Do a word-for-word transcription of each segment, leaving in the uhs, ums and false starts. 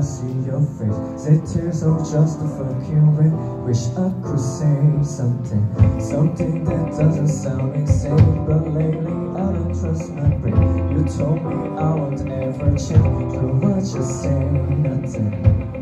see your face. Say tears or just a fucking rain. Wish I could say something, something that doesn't sound insane. But lately I don't trust my brain. You told me I won't ever change, so why just say nothing?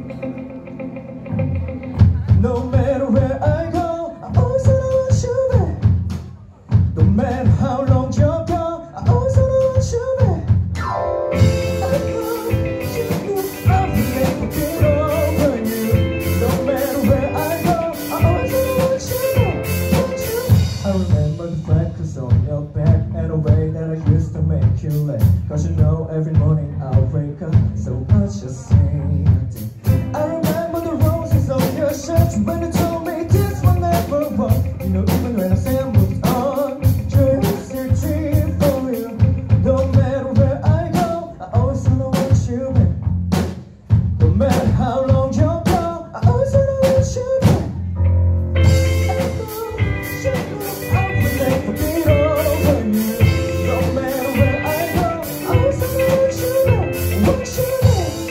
No matter where I go, I always wanna want you back. No matter how long you're gone, I always wanna want you back. I know you know I will never get over you. No matter where I go, I always wanna want you back, want you. I remember the freckles on your back and the way that I used to make you laugh. Cause you know every morning I'll wake up, so I just say nothing. I remember the roses on your shirt when you told me this will never work. You know, even when I say I moved on, just a dream for you. No matter where I go, I always wanna want you back. No matter how long you're gone, I always wanna want you back. I know, you know, I will never get over you. No matter where I go, I always wanna want you back, want you back.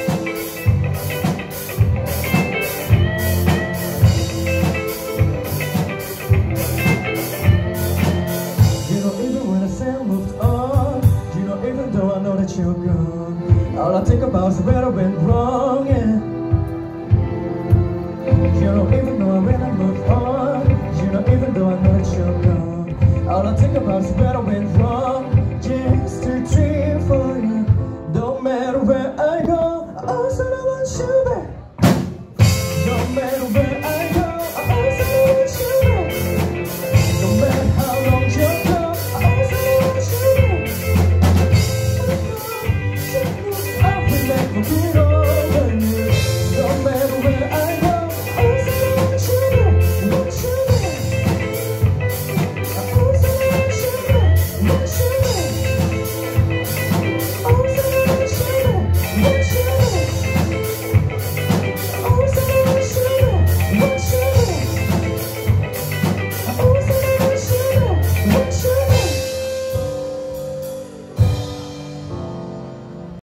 You're gone. All I think about is where I went wrong, yeah. You don't even know when I moved on. You don't even though I know that you're gone. All I think about is where I went wrong. Just to dream.